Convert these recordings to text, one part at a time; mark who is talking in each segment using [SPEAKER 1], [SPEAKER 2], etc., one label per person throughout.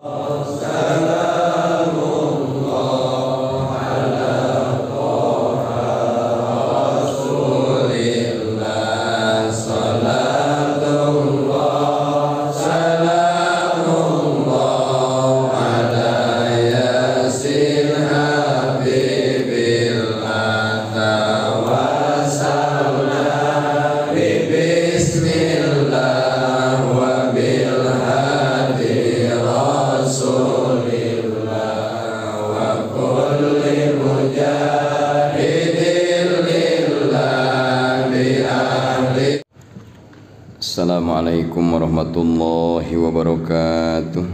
[SPEAKER 1] Assalamualaikum warahmatullahi wabarakatuh.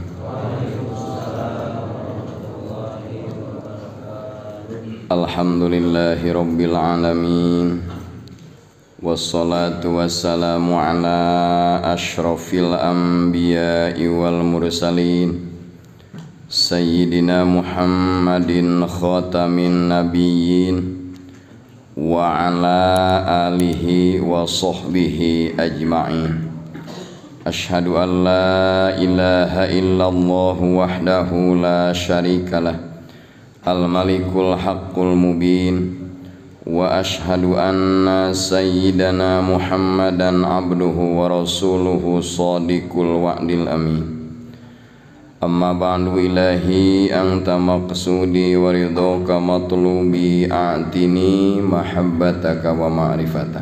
[SPEAKER 1] Alhamdulillahi rabbil alamin. Wassalatu wassalamu ala ashrafil anbiya'i wal mursalin Sayyidina Muhammadin khatamin nabiyyin wa ala alihi wa sahbihi ajma'in. Ashhadu an la ilaha illallah wahdahu la syarikalah al-malikul haqqul mubin wa ashhadu anna sayyidana Muhammadan abduhu wa rasuluhu shadiqul wa'dil amin. Amma ba'du ilahi anta maqsudi wa ridhaka matlubi a'tini mahabbataka wa ma'rifataka.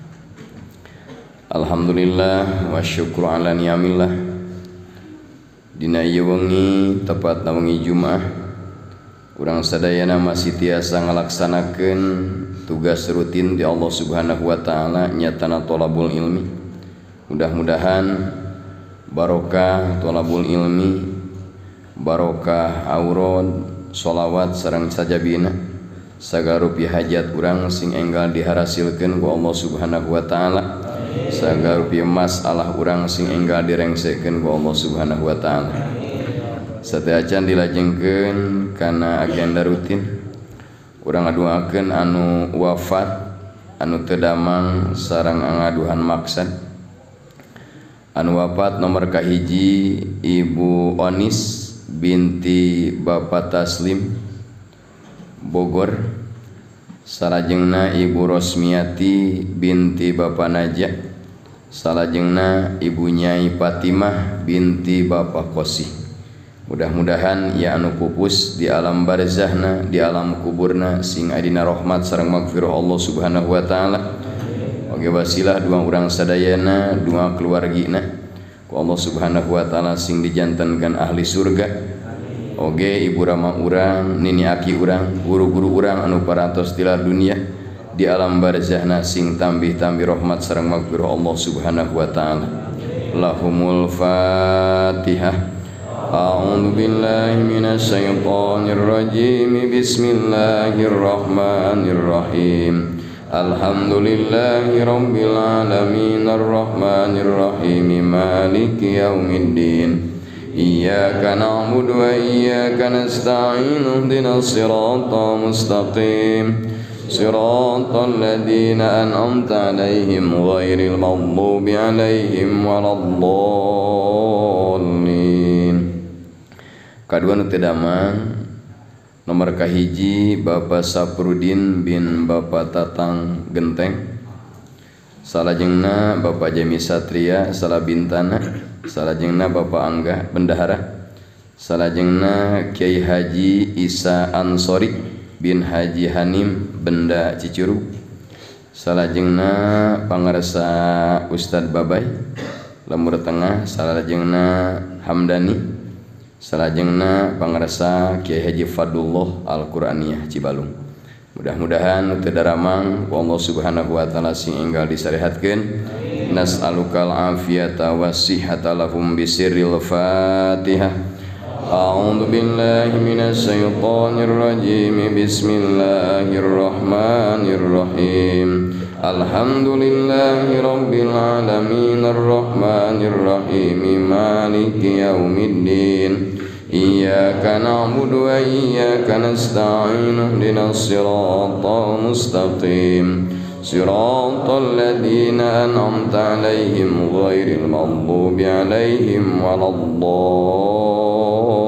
[SPEAKER 1] Alhamdulillah wa syukru ala ni'amillah. Dina ieu wengi tepatna wengi Jumaah urang sadayana masih tiasa ngalaksanakeun tugas rutin di Allah Subhanahu wa taala nyatana thalabul ilmi. Mudah-mudahan barokah thalabul ilmi, barokah aurad, sholawat sareng sajabina sagarupi hajat urang sing enggal diharasilkeun ku Allah Subhanahu wa taala, sagarupi masalah urang sing enggal direngsekeun ku Allah Subhanahu wa taala. Sateu acan dilajengkeun kana agenda rutin urang ngaduakeun anu wafat, anu teu damang sareng ngaduhan maksad. Anu wafat nomor kahiji Ibu Onis binti Bapak Taslim Bogor, salajengna Ibu Rosmiati binti Bapak Najah, salajengna Ibu Nyai Fatimah binti Bapak Kosi. Mudah-mudahan ya anu pupus di alam barzahna, di alam kuburna sing adina rahmat sareng magfirah Allah Subhanahu wa taala. Oge wasilah dua urang sadayana, dua keluargina ku Allah Subhanahu wa taala sing dijantenkeun ahli surga. Oge ibu rama urang, nini aki urang, guru-guru urang anu parantos tilar dunia di alam barzahna sing tambih-tambih rahmat sareng magfirah Allah Subhanahu wa taala. Lahumul Fatihah. A'udzu billahi minasy syaithanir rajim. Bismillahirrahmanirrahim. Alhamdulillahi rabbil alamin arrahmanir rahim maliki yaumiddin. Iyyaka na'budu wa iyyaka nasta'in ihdinas siratal mustaqim siratal ladzina an'amta 'alaihim ghairil maghdubi 'alaihim waladdallin. Kadua nu teu damang nomor kahiji Bapak Saprudin bin Bapak Tatang Genteng, salajengna Bapak Jami Satria Salabintana, salajengna Bapak Angga Bendahara, salajengna Kiai Haji Isa Ansori bin Haji Hanim Benda Cicuru, salajengna pangarsa Ustad Babay Lemur Tengah, salajengna Hamdani, salajengna pangarsa Kiai Haji Fadullah Al-Qur'aniyah Cibalung. Mudah-mudahan teu daramang ku Allah Subhanahu wa taala sing enggal disarehatkeun. Nas'alukal afiyata was-sihhata lahum bisirril Fatihah. A'udzu billahi minasy syaithanir rajim. Bismillahirrahmanirrahim. Alhamdulillahi rabbil alamin arrahmanir rahim maliki yaumiddin. Iyyaka na'budu wa iyyaka nasta'in ihdinas siratal mustaqim siratal ladzina an'amta 'alaihim ghairil maghdubi 'alaihim waladdallin.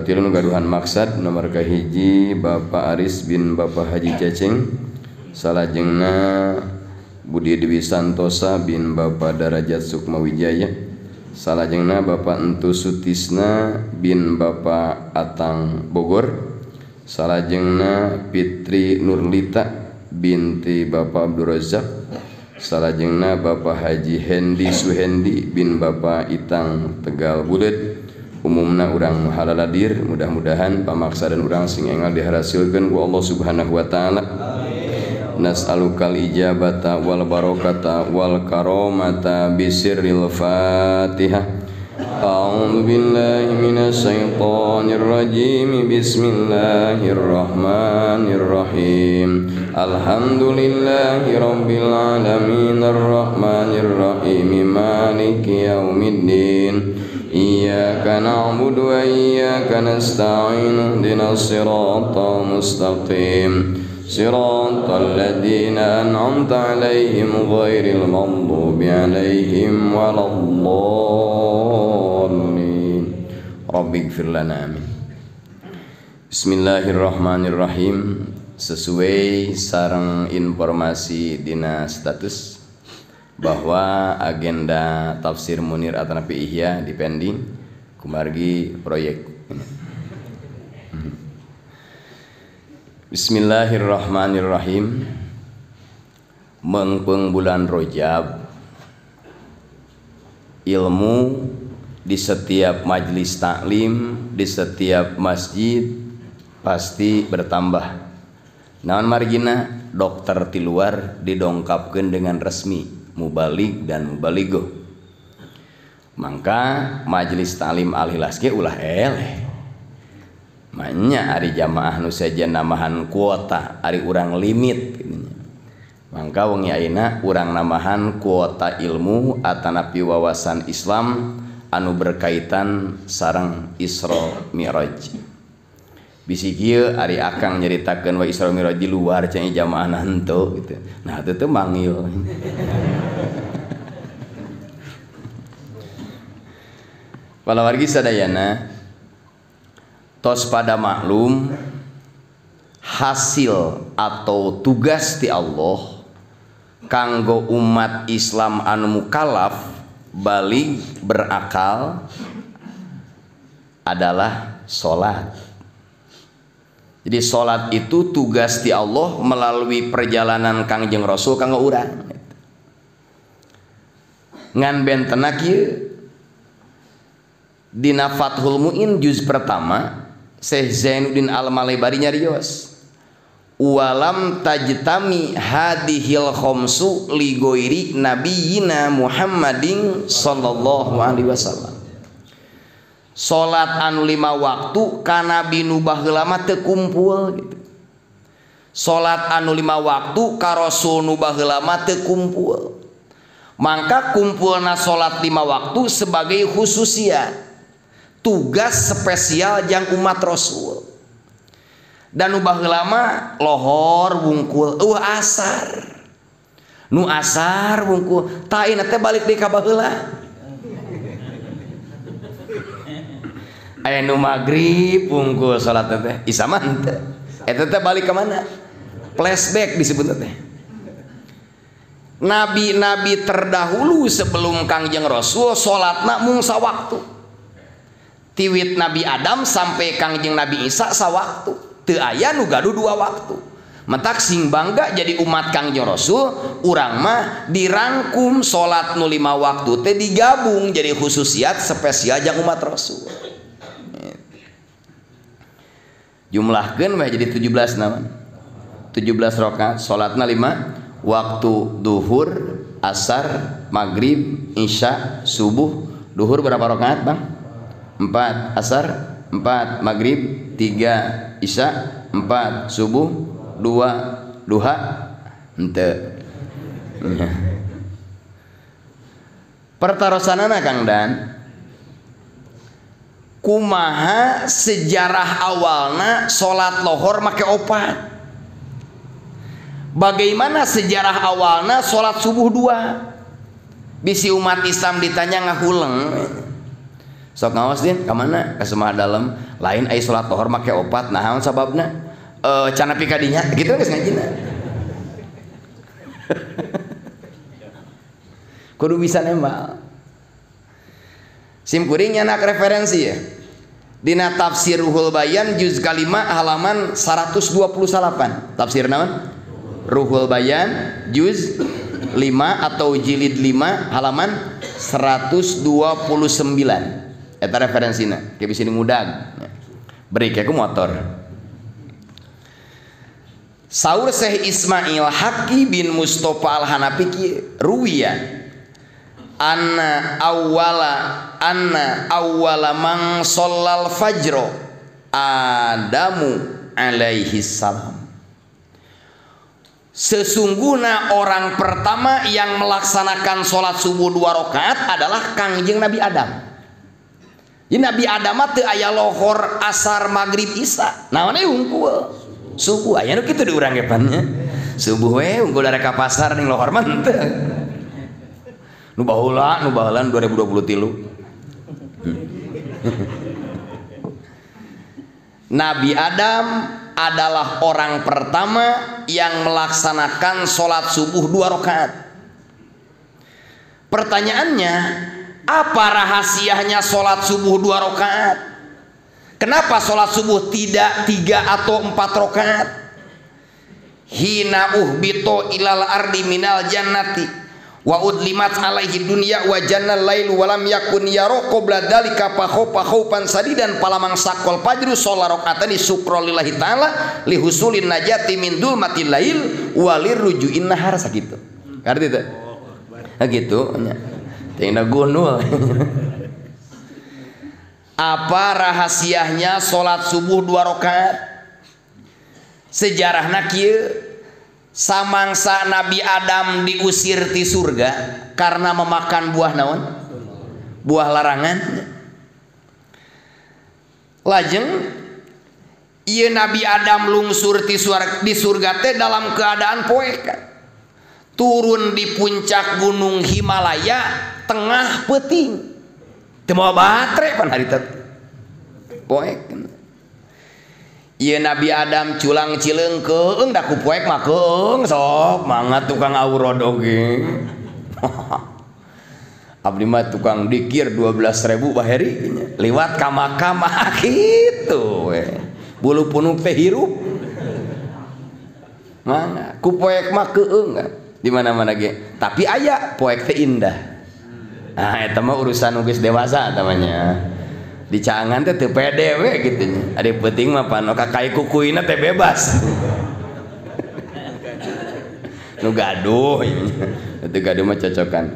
[SPEAKER 1] katilu nu gaduhan maksad nomor kahiji Bapak Aris bin Bapak Haji Ceceng, salajengna Budi Dewi Santosa bin Bapak Darajat Sukmawijaya, salajengna Bapak Entu Sutisna bin Bapak Atang Bogor, salajengna Fitri Nurlita binti Bapak Abdul Razak, salajengna Bapak Haji Hendi Suhendi bin Bapak Itang Tegal Bulet. Umumna urang halaladir, mudah-mudahan pamaksa dan urang sing enggal dihasilkeun ku Allah Subhanahu wa taala. Nas'alukal ijabata wal barokata wal karomata bisirril Fatihah. A'udzu billahi minasy syaithanir rajim. Bismillahirrahmanirrahim. Alhamdulillahi rabbil alamin arrahmanir rahim maliki yaumiddin. Iyyaka na'budu wa iyyaka nasta'in ihdinas siratal mustaqim siratal ladzina an'amta 'alaihim ghairil maghdubi 'alaihim waladdallin. Rabbighfir lana amin. Bismillahirrahmanirrahim. Sesuai sareng informasi dina status bahwa agenda tafsir Munir Atanapi Ihya dipending kumargi proyek. Bismillahirrahmanirrahim. Mengpeung bulan Rajab, ilmu di setiap majelis taklim, di setiap masjid pasti bertambah. Naon margina dokter di luar didongkapkeun dengan resmi mubalik dan mubaligo. Maka majelis taklim Al-Ikhlas ge ulah eleh. Manya ari jamaah nu saja namahan kuota, ari urang limit gitu. Maka wengi ayeuna urang namahan kuota ilmu atanapi wawasan Islam anu berkaitan sareng Isra Mi'raj. Bisi kieu ari akang nyaritakeun wa Isra Mi'raj di luar cenah jamaahna henteu gitu. Nah itu teh manggil. Para wargi sadayana tos pada maklum hasil atau tugas ti Allah kanggo umat Islam anu mukallaf balig berakal adalah salat. Jadi salat itu tugas ti Allah melalui perjalanan Kangjeng Rasul kanggo urang. Ngan bentena kieu dina Fathul Mu'in juz pertama Syekh Zainuddin Al-Malebari nyarios walam tajtami hadhil khamsu li ghairi nabiyina Muhammadin sallallahu alaihi wasallam. Salat anu 5 waktu ka nabi nu baheula mah teu kumpul gitu. Salat anu 5 waktu ka rasul nu baheula mah teu kumpul. Maka kumpulna salat 5 waktu sebagai khususiyat, tugas spesial jang umat Rasul. Dan nu baheula mah lohor wungkul asar. Nu asar wungkul ta ieu teh balik deui ka baheula. Aya nu magrib wungkul salat teh isaman teh. Eta teh balik ka mana? Flashback disebut teh. Nabi-nabi terdahulu sebelum Kangjeng Rasul salatna mung sawaktu. Tiwit Nabi Adam sampai Kangjeng Nabi Isa sawaktu. Teu aya nu gaduh 2 waktu. Mentak sing bangga jadi umat Kangjeng Rasul, urang mah dirangkum salat nu 5 waktu teh digabung jadi khususiat spesial jang umat Rasul. Jumlahkeun we jadi 17 naon? 17 rakaat salatna 5 waktu duhur, asar, maghrib, isya, subuh. Duhur berapa rakaat, Bang? 4, asar 4, maghrib 3, isya 4, subuh 2, duha henteu. Pertarosanana Kang Dan, kumaha sejarah awalna salat lohor make opat. Bagaimana sejarah awalna salat subuh 2? Bisi umat Islam ditanya ngahuleng. Sok ngawas din ka mana? Ka Semaha Dalem. Lain aya salat lohor make opat, naon sababna? Can nepi ka dinya gitu geus ngajina. Kudu bisa nembal. Sim kuring nyanak referensi ya. Dina tafsir Ruhul Bayan juz kalima halaman 128. Tafsir naon? Ruhul Bayan juz 5 atau jilid 5 halaman 129. Eta referensina ke bisa ngudag beri ke motor. Saur Syekh Ismail Haqqi bin Mustafa Al-Hanafi ruwiya anna awwala man shallal fajro Adamu alaihi salam. Sesungguhnya orang pertama yang melaksanakan sholat subuh 2 rakaat adalah Kangjeng Nabi Adam. Jadi Nabi Adam teh aya lohor, asar, maghrib, isya. Naon we unggul subuh aya nu kitu di urang gepannya. Subuh we unggul dari ka pasar ning lohor mah teu. Nu baheula 2023. Nabi Adam adalah orang pertama yang melaksanakan sholat subuh 2 rakaat. Pertanyaannya, apa rahasianya sholat subuh 2 rakaat? Kenapa sholat subuh tidak 3 atau 4 rakaat? Hina uhbito ilal ardi minal jannati wa udlimat alaihi dunya wa jannal lail wa lam yakun yara qabla dzalika fa khaupan sadidan palamang sakol fajru sholat rakaatani syukra lillahi taala li husulin najati min dulmatil lail wa lirrujuin nahar sakitu. Arti teh? Gitu nya. Tinggal gunul. Apa rahasianya sholat subuh 2 rakaat? Sejarahna kieu, samangsa Nabi Adam diusir ti surga karena memakan buah naon? Buah larangan. Lajeng ieu Nabi Adam lungsur di surga teh dalam keadaan poek. Turun di puncak gunung Himalaya tengah peuting teu moal batere pan harita poek. Ieu Nabi Adam culang cileung keung da ku poek mah keung sok mangga tukang awurod oge. Abdi mah tukang dikir 12.000 baheri liwat ka Makkah kitu we. Bulu punuk teh hirup. Mangga ku poek mah keung di mana-mana ge. Tapi aya poek teh indah. Nah, eta mah urusan geus dewasa namanya. Di caangan teh teu pede we kitu nya. Ari penting mah pano kakai kukuina teh bebas. Nu gaduh itu gaduh mah cocokan.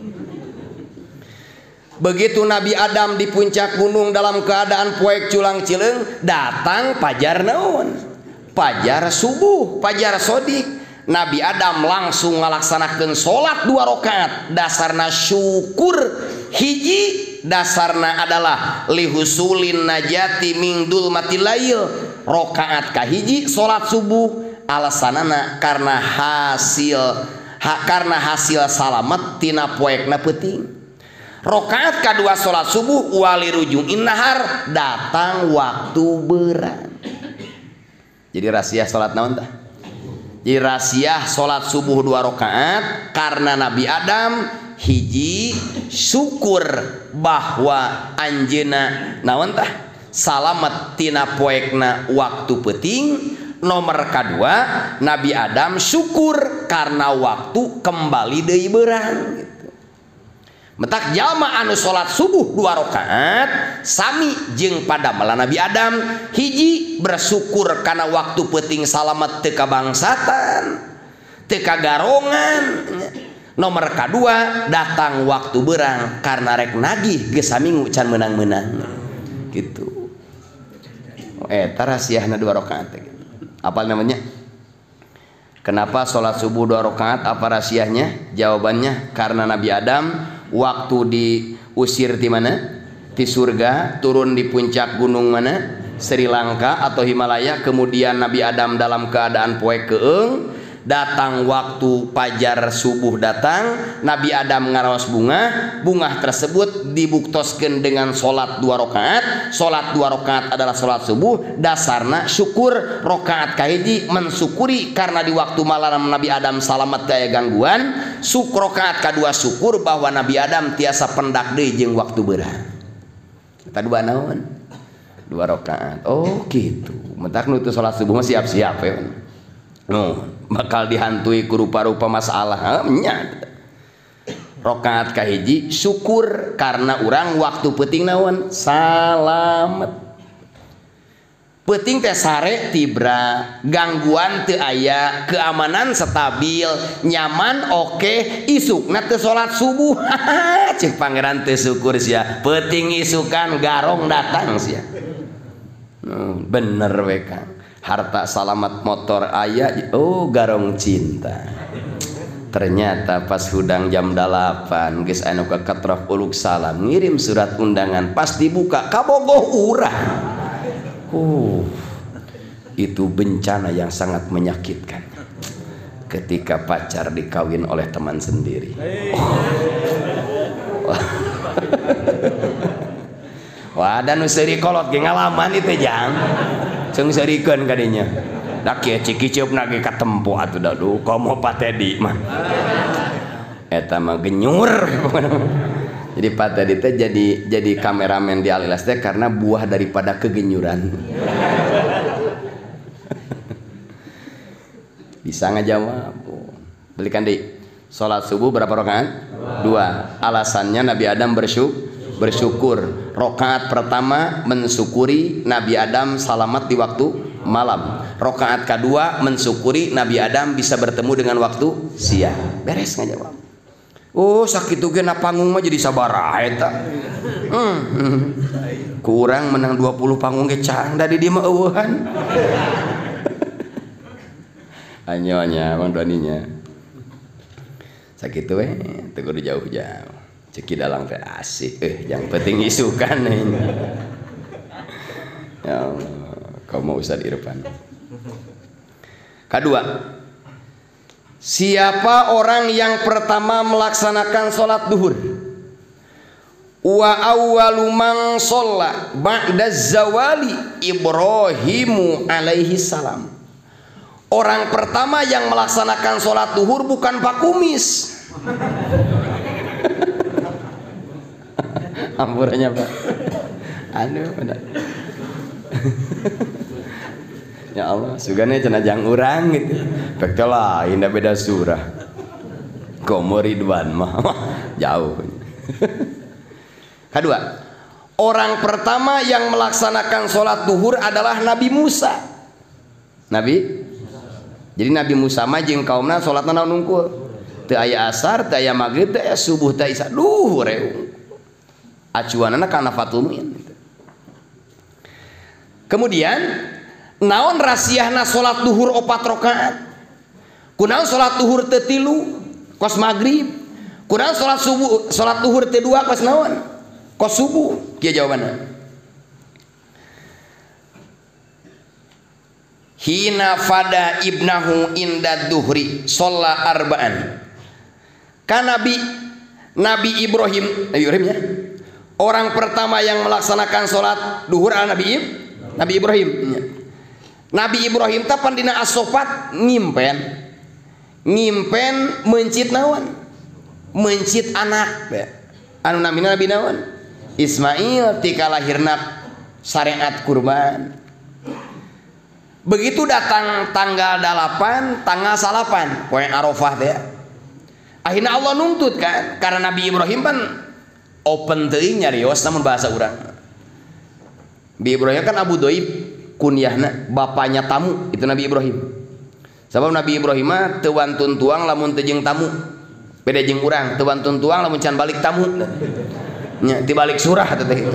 [SPEAKER 1] Begitu Nabi Adam di puncak gunung dalam keadaan poek culang cileung, datang fajar naon? Fajar subuh, fajar sodik. Nabi Adam langsung melaksanakan sholat 2 rakaat. Dasarna syukur, hiji dasarna adalah lihusulin najati min dulmatil lail. Rakaat kahiji sholat subuh alasanana karena hasil salamet tina poekna peuting. Rakaat kadua sholat subuh wali rujuin nahar datang waktu berang. Jadi rahasia sholat naon tah? Jadi rahasia sholat subuh 2 rakaat karena Nabi Adam hiji syukur bahwa anjeuna naon tah salamet tina poekna waktu peuting. Nomor kedua Nabi Adam syukur karena waktu kembali deui beurang gitu. Metak jalma anu sholat subuh 2 rakaat sami jeung padamela Nabi Adam hiji bersyukur karena waktu peuting salamet teu kabangsatan teu kagarongan. Nomor kedua datang waktu beurang karena rek nagih geus saminggu can meunang-meunang gitu. Eta rahasiana 2 rakaat gitu. Apa namanya? Kenapa sholat subuh 2 rakaat? Apa rahasianya? Jawabannya karena Nabi Adam waktu diusir di mana? Di surga, turun di puncak gunung mana? Sri Lanka atau Himalaya. Kemudian Nabi Adam dalam keadaan poek keung, Datang waktu fajar subuh datang, Nabi Adam ngaraos bunga tersebut dibuktoskeun dengan salat 2 rakaat. Salat 2 rakaat adalah salat subuh, dasarna syukur. Rakaat kahiji mensyukuri karena di waktu malam Nabi Adam salamet daya gangguan. Rakaat kadua syukur bahwa Nabi Adam tiasa pendak deui jeung waktu beurang. Eta dua naon? 2 rakaat. Oh gitu. Mentak nu teu salat subuh mah siap-siap ya. Bakal dihantui ku rupa-rupa masalah nya. Rakaat kahiji syukur karena urang waktu peuting naon? Salamet. Peuting teh sare tibra, gangguan teu aya, keamanan stabil, nyaman oke, isukna teu salat subuh. Cek pangeran teu syukur sia. Peuting isukan garong datang sia. Bener we Kang. Harta salamat motor aya, oh garong cinta. Ternyata pas hudang jam 8 geus anu ka Katraf Uluk Salam ngirim surat undangan, pas dibuka kabogoh urang. Itu bencana yang sangat menyakitkan ketika pacar dikawin oleh teman sendiri. Wah, dan useri kolot ge ngalaman itu jang. Ceung serikeun kadinya. Da kieu ciki-ciupna ge katempo atuh daduh komo patedi mah. Eta mah genyur. Jadi patedi teh jadi kameramen di Alilas teh karena buah daripada kegenyuran. Bisa ngajawab. Belikan deui. Salat subuh berapa rakaat? 2. Alasannya Nabi Adam bersyukur. Rakaat pertama mensyukuri Nabi Adam salamat di waktu malam. Rakaat kedua mensyukuri Nabi Adam bisa bertemu dengan waktu siang. Beres ngajawab. Oh sakitu ge na panggung mah jadi sabaraha eta. Kurang menang 20 panggung ge cang da di dieu mah eueuhan. Anyonya Bang Doninya. Sakitu we teu kudu jauh-jauh. Ceki dalang teh asik, yang penting isukan ini. Ya Allah, kamu Ustaz Irfan. Kedua, siapa orang yang pertama melaksanakan sholat duhur? Wa awwalu man shalla ba'da zawali Ibrahimu alaihi salam. Orang pertama yang melaksanakan sholat duhur bukan Pak Kumis. Ampurannya Pak. Aduh benar. Ya Allah, sugane cenah jang urang gitu. Pek teh lain da beda surah. Komo Ridwan mah jauh. Kedua, orang pertama yang melaksanakan sholat duhur adalah Nabi Musa. Jadi Nabi Musa mah jeung kaumna sholatna naon unggul. Teu aya asar, teu aya magrib, teu aya subuh, teu isya, duhur acuanana kana fatumin. Kemudian naon rasiahna salat duhur 4 rakaat? Kunaon salat duhur teu 3 kos magrib? Kunaon salat duhur teu 2 kos naon? Kos subuh. Kieu jawabanna. Hina fada ibnahu inda duhri shalla arba'an. Kan Nabi Ibrahim ya. Orang pertama yang melaksanakan sholat duhur adalah Nabi Ibrahim. Nabi Ibrahim tapan dina asofat ngimpen mencit naon? Mencit anak. Anu namina Nabi naon? Ismail tika lahirna syariat kurban. Begitu datang tanggal 8, tanggal 8, poe Arafah teh. Akhirnya Allah nuntut kan karena Nabi Ibrahim kan open teuing nyarios namun bahasa urang. Nabi Ibrahim kan Abu Doib kunyahna bapaknya tamu itu Nabi Ibrahim. Sabab Nabi Ibrahim mah teu wantun tuang lamun teu jeung tamu. Beda jeung urang teu wantun tuang lamun can balik tamu. Nya ti balik surah teh kitu.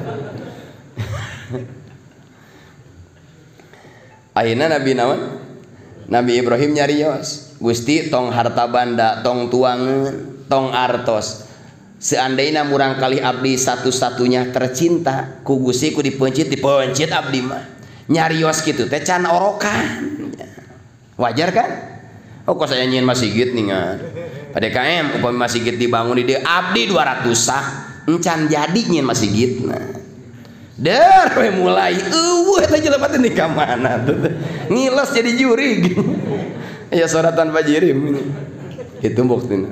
[SPEAKER 1] Ayeuna Nabi naon? Nabi Ibrahim nyarios, Gusti tong harta banda, tong tuangeun, tong artos. Seandainya murang kali abdi satu-satunya tercinta ku Gusti ku dipencit abdi mah nyarios kitu teh can orokan. Wajar kan? Oh kok saya nyin Masigit ningan PDKM upami Masigit dibangun di dia abdi 200 sah encan jadi nyin Masigit nah der mulai eta jelema teh ka mana tuh ngilos jadi juri ya soratan Bajirim ini itu buktina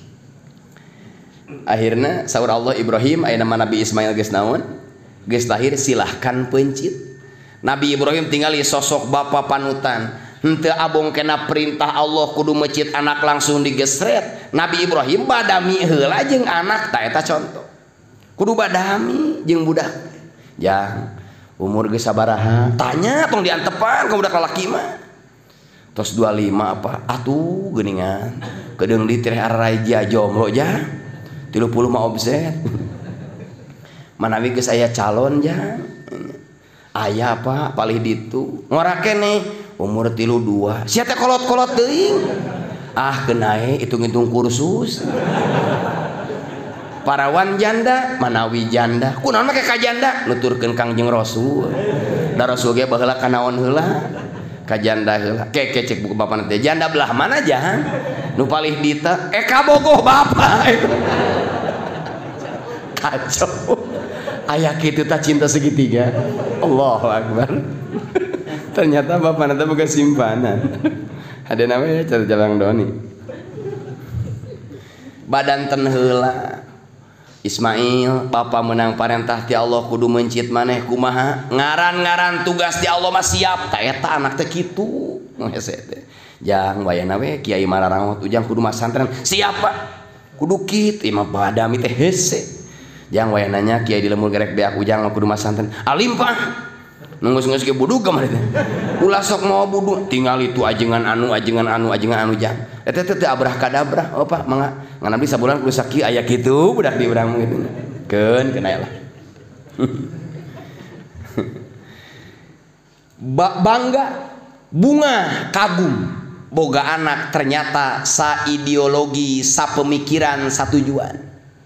[SPEAKER 1] akhirnya saur Allah Ibrahim aya nama Nabi Ismail geus naon geus lahir silahkan pencit Nabi Ibrahim tinggali sosok bapa panutan henteu abong kena perintah Allah kudu mecit anak langsung digesret Nabi Ibrahim badami heula jeung anak ta eta contoh kudu badami jeung budak jang umur geus sabaraha tanya tong diantepan ka budak lalaki mah tos 25 apa atuh geuningan kedeung di teh araja jomblo ja 30 mah obset manawi geus aya calon ja aya apa palih ditu ngora keneh umur 32 sia teh kolot-kolot teuing ah kenae hitung-hitung kursus parawan janda manawi janda kunaon make ka janda nuturkeun Kangjeng Rasul da Rasul ge baheula kanaon heula ka janda heula kecek buku bapa teh janda belah mana jang nu palih dita kabogoh bapa kacau aya kitu tah cinta segitiga Allahu Akbar ternyata bapak nanti bukan simpanan ada namanya Jalang Doni badan ten heula Ismail papa menang parentah ti Allah kudu mencit maneh kumaha ngaran-ngaran tugas ti Allah mah siap ta eta anak teh kitu hese teh jang wayahna we Kiai Mararangot ujang kudu masantren siap Pak kudu kitu mah badami teh hese jang wayahna nya Kiai di lemur gerek beak ujang kudu masantren alim Pak nunggus-nunggus ke budug kemarin ulah sok mau budug tinggal itu ajengan anu jang eta teh abrah kadabrah apa mangga ngan abdi sabulan kudu saki aya kitu budak di urang gitu keun kena lah bangga bunga kagum boga anak ternyata sa ideologi sa pemikiran sa tujuan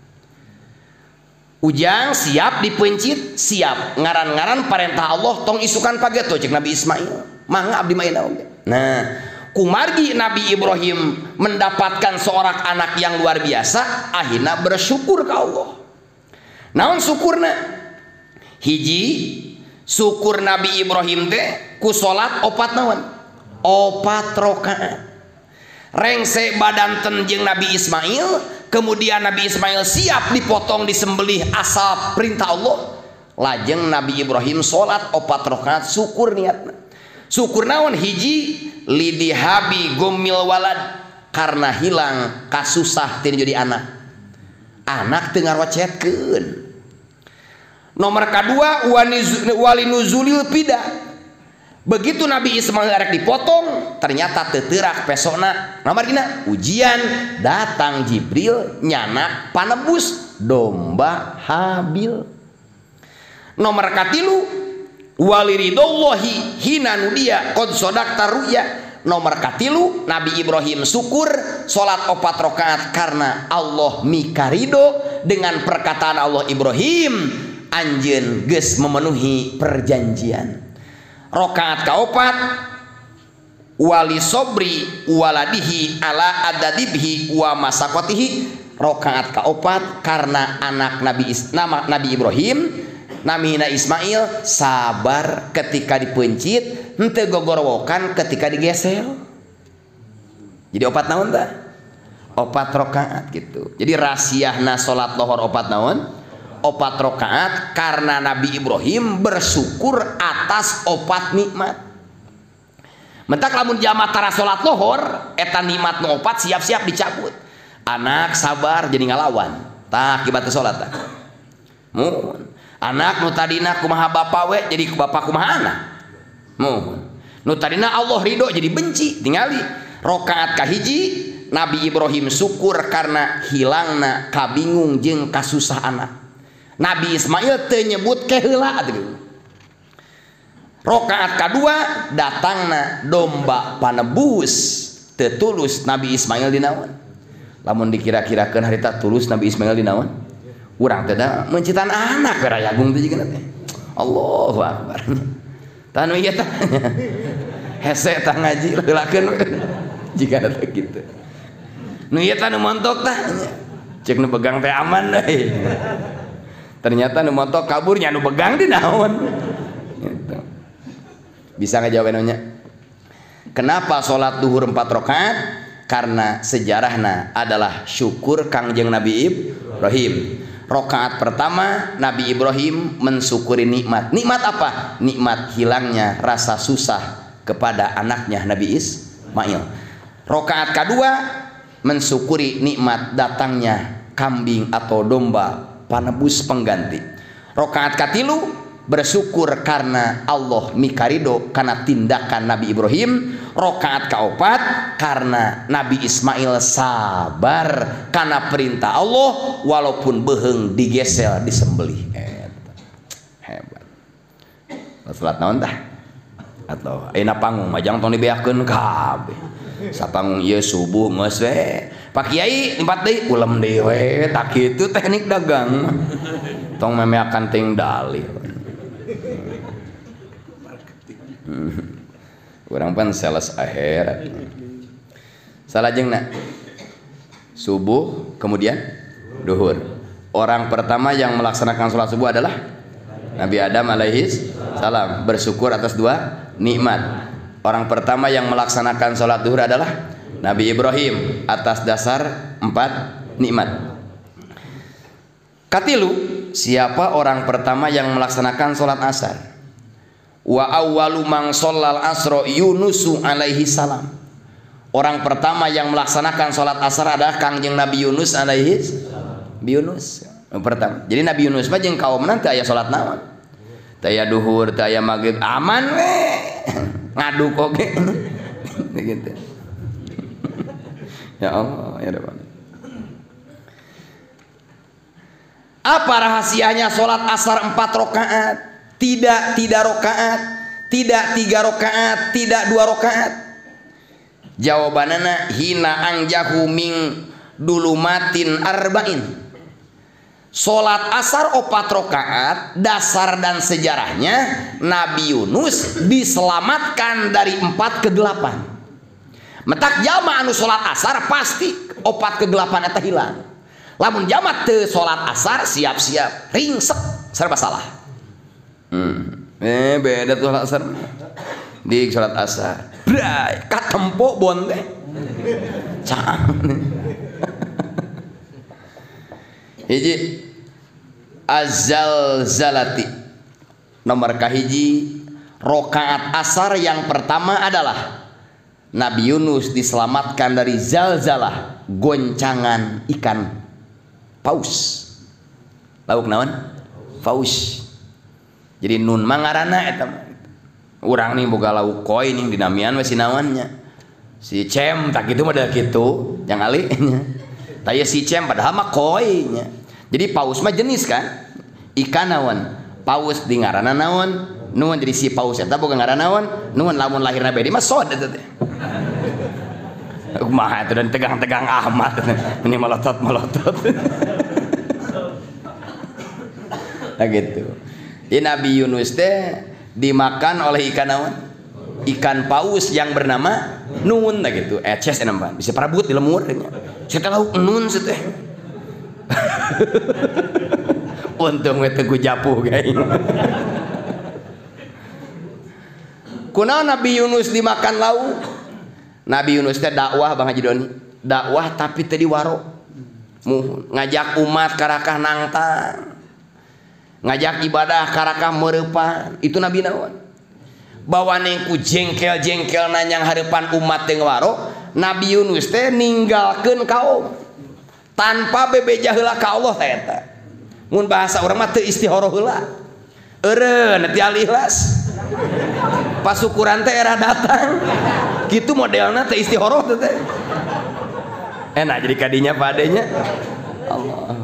[SPEAKER 1] ujang siap dipencit siap ngaran-ngaran parentah Allah tong isukan pageto cek Nabi Ismail mangga abdi main naon nah kumargi Nabi Ibrahim mendapatkan seorang anak yang luar biasa akhirnya bersyukur ke Allah naon syukurna hiji syukur Nabi Ibrahim teh ku salat opat naon opat rakaat rengse badan ten jeung Nabi Ismail kemudian Nabi Ismail siap dipotong disembelih asal perintah Allah lajeng Nabi Ibrahim sholat opat rakaat syukur niatna syukur naon hiji lidihabi gomil walad karena hilang kasusah teu jadi anak teu ngarwacetkeun nomor kedua wali nuzulil pida begitu Nabi Ismail arek dipotong ternyata teterak pesona nomor gina ujian datang Jibril nyana panebus domba Habil nomor katilu waliridallahi hina nudia qad sadaqta ruya nomor katilu Nabi Ibrahim syukur salat opat rakaat karena Allah mikarido dengan perkataan Allah Ibrahim anjeun geus memenuhi perjanjian rakaat kaopat wali sobri waladihi ala adadibhi wa masakotihi rakaat kaopat karena anak Nabi Ibrahim namina Ismail sabar ketika dipencit henteu gogorowokan ketika digesel jadi opat naon tah opat rakaat gitu jadi rasiahna salat lohor opat naon opat rakaat karena Nabi Ibrahim bersyukur atas opat nikmat mentak lamun jamaah tara salat lohor eta nikmat nu opat siap-siap dicabut anak sabar jadi ngalawan tah akibat salat tah mun anak nu tadina kumaha bapa we jadi bapak kumaha anak mun nu tadina Allah ridho jadi benci tingali rakaat kahiji Nabi Ibrahim syukur karena hilangna kabingung jeung kasusah anak Nabi Ismail teu nyebut ke heula atuh. Rakaat kadua datangna domba panebus teu tulus Nabi Ismail dinaon. Lamun dikira-kirakeun harita tulus Nabi Ismail dinaon? Urang teh da mencitan anak rayagung teh jigeuna teh. Allahu Akbar. Tanu ieu tah. Hese tah ngaji heulakeun. jika ada gitu. Nu ieu tah nu montok tah. Cek nu begang teh aman euy. Ternyata nu montok kaburnya nu begang di naon. Gitu. Bisa ngajawabin nya? Kenapa sholat duhur 4 rakaat? Karena sejarahna adalah syukur kangjeng Nabi Ibrahim. Rakaat pertama Nabi Ibrahim mensyukuri nikmat. Nikmat apa? Nikmat hilangnya rasa susah kepada anaknya Nabi Ismail. Rakaat kedua mensyukuri nikmat datangnya kambing atau domba panebus pengganti. Rakaat katilu bersyukur karena Allah mikarido karena tindakan Nabi Ibrahim. Rakaat kaopat karena Nabi Ismail sabar karena perintah Allah walaupun beheung digesel disembelih. Hebat. Salat naon tah? Atau ayeuna panggung majang tong dibeakeun kabeh. Sapanggung ieu subuh geus we. Pak Kiai nimpat deui ulem deui we. Tak kitu teknik dagang. Tong memeakan ting dalil. Urang pan sales akhirat. Salajengna subuh kemudian duhur. Orang pertama yang melaksanakan sholat subuh adalah Nabi Adam alaihi salam, bersyukur atas 2 nikmat. Orang pertama yang melaksanakan sholat duhur adalah Nabi Ibrahim atas dasar 4 nikmat. Katilu, siapa orang pertama yang melaksanakan sholat asar? Wa awwalu man shallal asra Yunusu alaihi salam. Orang pertama yang melaksanakan sholat asar adalah kangjeng Nabi Yunus alaihi Yunus pertama. Jadi Nabi Yunus mah jeung kaumna teu aya sholat naon. Teu aya duhur, teu aya maghrib, aman we. Ngaduk oge. Gitu. Ya Allah, ya Rabbana. Apa rahasianya sholat asar 4 rakaat? Tidak 3 rakaat, tidak 3 rakaat, tidak 2 rakaat. Jawabanana hina angjahu ming dulumatin arba'in. Sholat asar 4 rakaat, dasar dan sejarahnya Nabi Yunus diselamatkan dari 4 kegelapan. Metak jama anu sholat asar pasti 4 kegelapan eta hilang. Lamun jama teu sholat asar siap-siap ringsek serba salah. Beda tuh sholat asar. Di sholat asar bray katempo bon teh. Hiji azalzalati. Nomor kahiji rakaat asar yang pertama adalah Nabi Yunus diselamatkan dari zalzalah, goncangan ikan paus. Lauk naon? Paus. Jadi nun mangarana eta. Urang nih boga lauk koi nih dinamian we sinawannya. Si cem tak kitu mah da kitu, yang ali nya. Taya si cem padahal mah koi nya. Jadi paus mah jenis kan? Ikan naon? Paus di ngaranna naon? Nuhun jadi si paus eta boga ngaranna naon? Nuhun lamun lahirna bede mah sod eta teh. Kumaha eta dan tegang-tegang amat. Ini melotot-melotot. Nah gitu. Jadi Nabi Yunus teh dimakan oleh ikan naon? Ikan paus yang bernama nun nah gitu. Eces enam bisa parabut di lemur nya. Saya tahu nun teh. Untung we teu japuh guys. Kunaon Nabi Yunus dimakan lauk? Nabi Yunus teh dakwah Bang Haji Doni. Dakwah tapi teu diwaro. Ngajak umat karakah nangtang. Ngajak ibadah karakah mereupan. Itu Nabi naon? Bawane ku jengkel-jengkel nanyang hareupan umat teh ngawaro. Nabi Yunus teh ninggalkeun kaum tanpa bebeja heula ka Allah teh eta. Mun bahasa urang mah teu istihoroh heula. Eureun ti al-ikhlas. Pasukuran teh era datang. Kitu modelna teh istihoroh teh. Enak jadi kadinya padenya. Allah.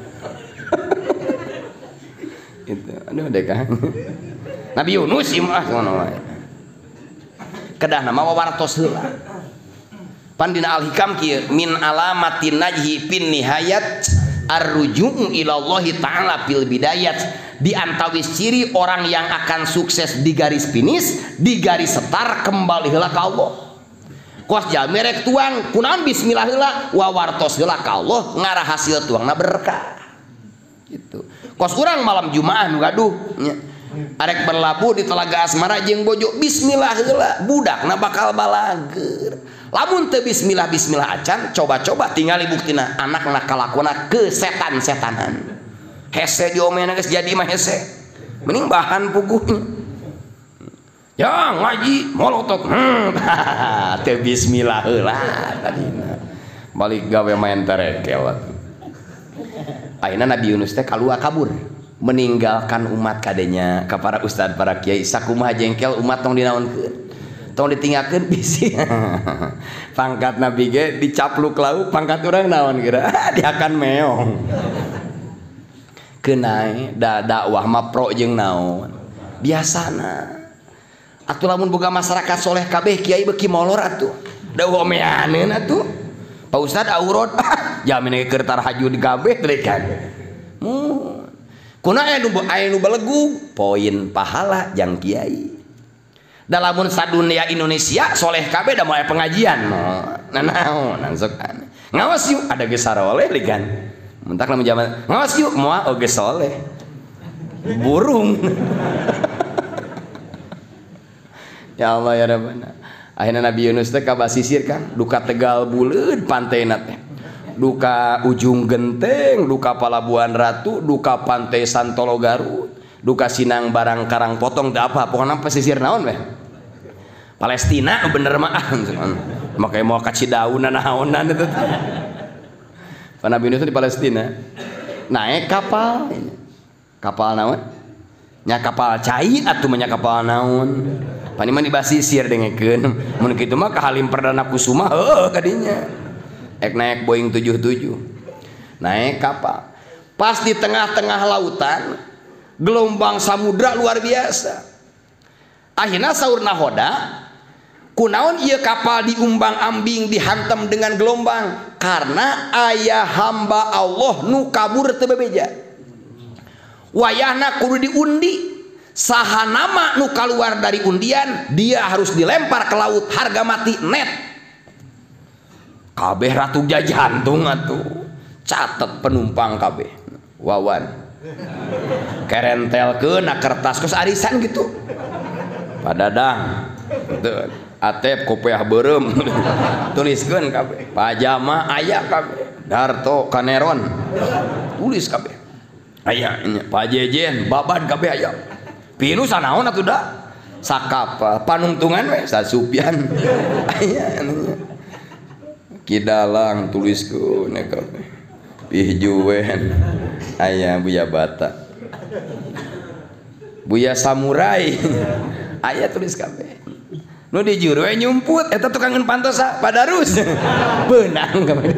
[SPEAKER 1] Itu aduh deh kan. Nabi Yunus imah ngono wae. Kedah nama wawartos heula. Pandina al-hikam kieu min alamatin najhi fin nihayat ar-ruju'u ila Allah taala fil bidayat. Di antawis ciri orang yang akan sukses di garis finish, di garis start kembali heula ka Allah.
[SPEAKER 2] kos jalmi rek tuang kunaon bismillah heula wawartos heula ka Allah ngarah hasil tuangna berkah gitu. Kos urang malam Jumaah nu gaduh nya arek berlabuh di Telaga Asmara jeung bojo bismillah heula budakna bakal balager. Lamun teu bismillah acan coba-coba tingali buktina anakna kalakuana kesetan-setanan. Hese diomena geus jadi mah hese. Mending bahan puguhnya. Ya ngaji molotot teu bismillah heula tadina balik gawe main terekel. Ayeuna Nabi Yunus teh kalua kabur meninggalkan umat kadenya ka para ustad para kiai sakumaha jengkel umat tong dinaonkeun tong ditinggalkeun bisi pangkat Nabi ge dicapluk lauk pangkat urang naon kira diakan meong kenae dakwah mah pro jeung naon biasana. Atuh lamun boga masyarakat soleh kabeh kiai beuki molor atuh. Da omeaneun atuh. Pak Ustad aurot jamin keur tarhajud kabeh teh kan. Kuna aya nu belegu poin pahala jang kiai. Da lamun sadunia Indonesia soleh kabeh da moal pengajian. Nah naon sok ngawas yuk ada ge saroleh kan. Mentak lamun zaman ngawas yuk moal oge soleh. Burung. Ya Allah ya Rabbana. Akhirnya Nabi Yunus teh ka basisir kan, duka Tegal Buleud pantaina teh. Duka Ujung Genteng, duka Palabuhan Ratu, duka Pantai Santolo Garut, duka Sinang Barang Karang Potong teh apa pokona pesisir naon weh. Palestina bener mah makanya mau ka Cidaun naonan eta teh. Nabi Yunus di Palestina naik kapal. Kapal naon? Nya kapal cai atuh nya kapal naon? Pani mah dibasisir dengekeun. Mun kitu mah ka Halim Perdana Kusuma heuh kadinya. Ek naik Boeing 77. Naik kapal. Pas di tengah-tengah lautan, gelombang samudra luar biasa. Akhirna saur nahoda, kunaon ieu kapal diumbang-ambing dihantam dengan gelombang karena aya hamba Allah nu kabur teu bebeja. Wayahna kudu diundi. Saha nama nu keluar dari undian dia harus dilempar ke laut harga mati net. Kabeh ratu jantung atuh catet penumpang kabeh wawan kerentelkeun na kertas kos arisan gitu padadang teu atep kopiah beureum tuliskeun kabeh pajama aya kabeh Darto Kaneron tulis kabeh aya nya pajejen baban kabeh aya pinu sanaon atuh da sakapa panungtungan we Sasupian aya anu Kidalang tuliskeun kabeh pihjuen aya Buya Bata Buya Samurai aya tulis kabeh nu di juru we nyumput eta tukangeun pantosa padarus beunang kabeh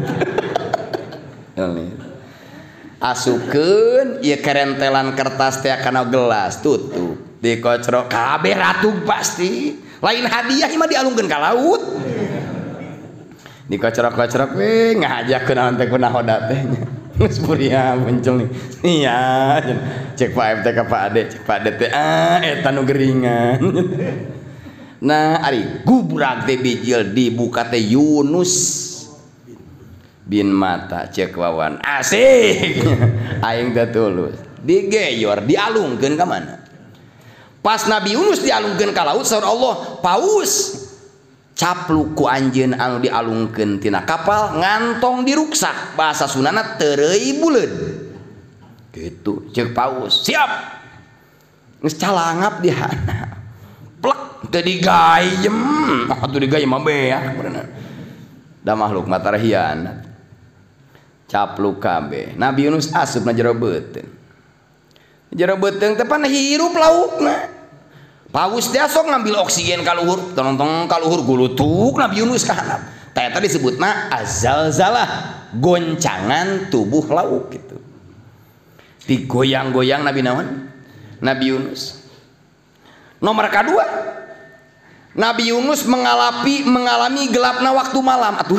[SPEAKER 2] asukeun ieu kerentelan kertas teh kana gelas tutup dikocrok kabeh ratu pasti lain hadiah mah dialungkeun ka laut dikocrok-kocrok we ngajakeun naon teh kunahoda teh geus buria muncul nih iya cek Pak FT ka Pak Ade cek Pak Ade teh eta nu geringan nah ari gubrag teh bijil dibuka teh Yunus bin Mata cek wawan asik aing teh tulus digeyor dialungkeun ka mana pas Nabi Yunus dialungkeun ka laut saur Allah paus capluk ku anjeun anu dialungkeun tina kapal ngantong di ruksak bahasa Sundana tereuy buleud kitu ceuk paus siap geus calangap di hana plek teu digayem atuh digayem mah beak bener da makhluk mata hianat capluk kabeh Nabi Yunus asup na jero beuteung teh pan hirup laukna paus teh sok ngambil oksigen ka luhur tong ka luhur gulutuk Nabi Yunus ka handap teh eta disebutna azalzalah goncangan tubuh lauk gitu digoyang-goyang Nabi naon Nabi Yunus nomor kedua Nabi Yunus mengalami gelapna waktu malam atuh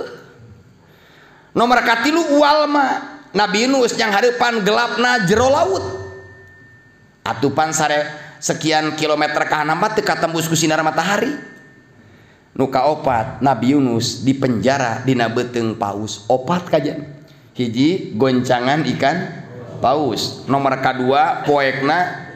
[SPEAKER 2] nomor katilu walma Nabi Yunus yang hareupan gelapna jero laut atupan sare sekian kilometer ka handap teu katembus ku sinar matahari Nu kaopat Nabi Yunus dipenjara dina beuteung paus. Opat kajian. Hiji goncangan ikan paus. Nomor kadua poekna